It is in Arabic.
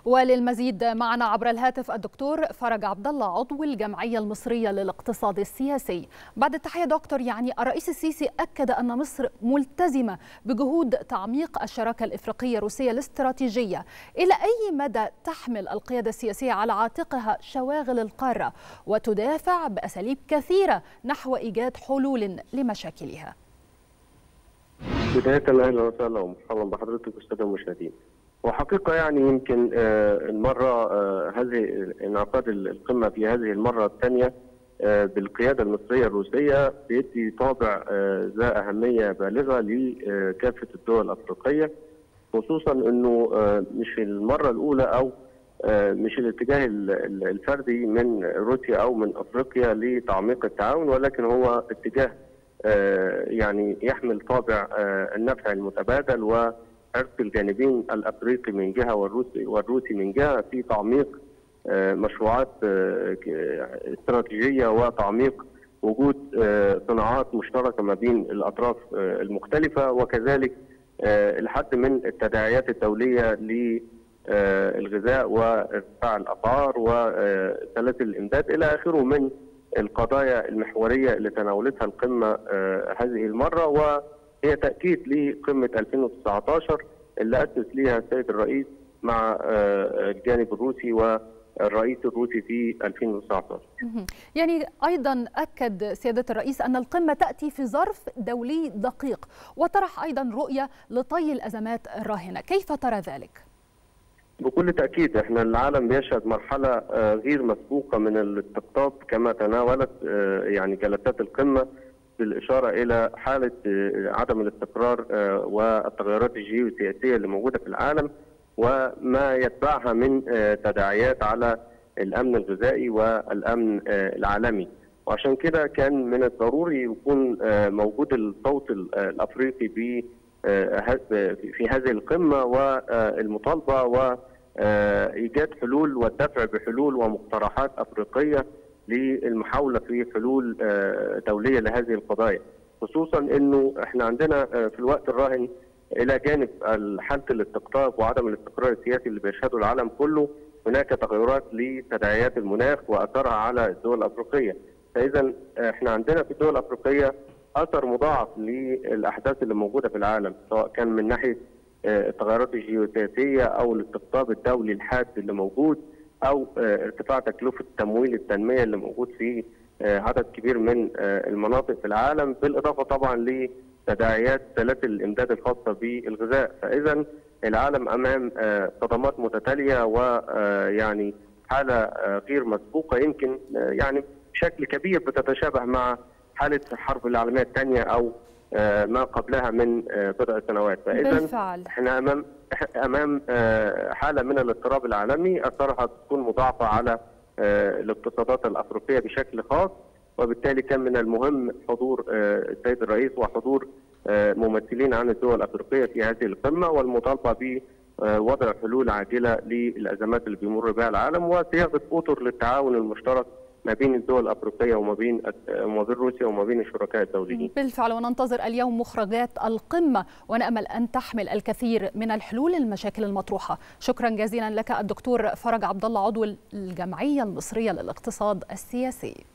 وللمزيد معنا عبر الهاتف الدكتور فرج عبد الله عضو الجمعية المصرية للاقتصاد السياسي. بعد التحية دكتور، الرئيس السيسي أكد أن مصر ملتزمة بجهود تعميق الشراكة الإفريقية الروسية الاستراتيجية. إلى أي مدى تحمل القيادة السياسية على عاتقها شواغل القارة وتدافع بأساليب كثيرة نحو إيجاد حلول لمشاكلها؟ بداية أهلا وسهلا ومرحبا بحضرتك والسادة المشاهدين. وحقيقة يمكن المرة هذه انعقاد القمة في هذه المرة الثانية بالقيادة المصرية الروسية بيدي طابع ذا أهمية بالغة لكافة الدول الأفريقية، خصوصا أنه مش المرة الأولى أو مش الاتجاه الفردي من روسيا أو من أفريقيا لتعميق التعاون، ولكن هو اتجاه يحمل طابع النفع المتبادل وحرص الجانبين الافريقي من جهه والروسي من جهه في تعميق مشروعات استراتيجيه وتعميق وجود صناعات مشتركه ما بين الاطراف المختلفه، وكذلك الحد من التداعيات الدوليه للغذاء وارتفاع الاسعار وسلاسل الامداد الى اخره من القضايا المحورية اللي تناولتها القمة هذه المرة، وهي تأكيد لقمة 2019 اللي أسس ليها السيد الرئيس مع الجانب الروسي والرئيس الروسي في 2019. أيضا أكد سيادة الرئيس أن القمة تأتي في ظرف دولي دقيق، وطرح أيضا رؤية لطي الأزمات الراهنة. كيف ترى ذلك؟ بكل تأكيد احنا العالم بيشهد مرحلة غير مسبوقة من الاستقطاب كما تناولت جلسات القمة، بالإشارة إلى حالة عدم الاستقرار والتغيرات الجيوسياسية اللي موجودة في العالم وما يتبعها من تداعيات على الأمن الغذائي والأمن العالمي. وعشان كده كان من الضروري يكون موجود الصوت الأفريقي في هذه القمة والمطالبة وإيجاد حلول والدفع بحلول ومقترحات أفريقية للمحاولة في حلول دولية لهذه القضايا، خصوصا أنه احنا عندنا في الوقت الراهن إلى جانب حالة الاستقطاب وعدم الاستقرار السياسي اللي بيشهده العالم كله، هناك تغيرات لتداعيات المناخ وأثرها على الدول الأفريقية. فإذا احنا عندنا في الدول الأفريقية أثر مضاعف للأحداث اللي موجودة في العالم، سواء كان من ناحية التغيرات الجيوسياسية أو الاستقطاب الدولي الحاد اللي موجود أو ارتفاع تكلفة تمويل التنمية اللي موجود في عدد كبير من المناطق في العالم، بالإضافة طبعا لتداعيات سلاسل الإمداد الخاصة بالغذاء. فإذا العالم أمام صدمات متتالية حالة غير مسبوقة، يمكن بشكل كبير بتتشابه مع حالة الحرب العالمية الثانية أو ما قبلها من بضع سنوات. فإذا احنا أمام حالة من الاضطراب العالمي أثرها تكون مضاعفة على الاقتصادات الأفريقية بشكل خاص، وبالتالي كان من المهم حضور السيد الرئيس وحضور ممثلين عن الدول الأفريقية في هذه القمة والمطالبة بوضع حلول عاجلة للأزمات اللي بيمر بها العالم وصياغة أطر للتعاون المشترك ما بين الدول الأفريقية وما بين روسيا وما بين الشركاء الدوليين. بالفعل، وننتظر اليوم مخرجات القمة ونأمل أن تحمل الكثير من الحلول للمشاكل المطروحة. شكرا جزيلا لك الدكتور فرج عبد الله عضو الجمعية المصرية للاقتصاد السياسي.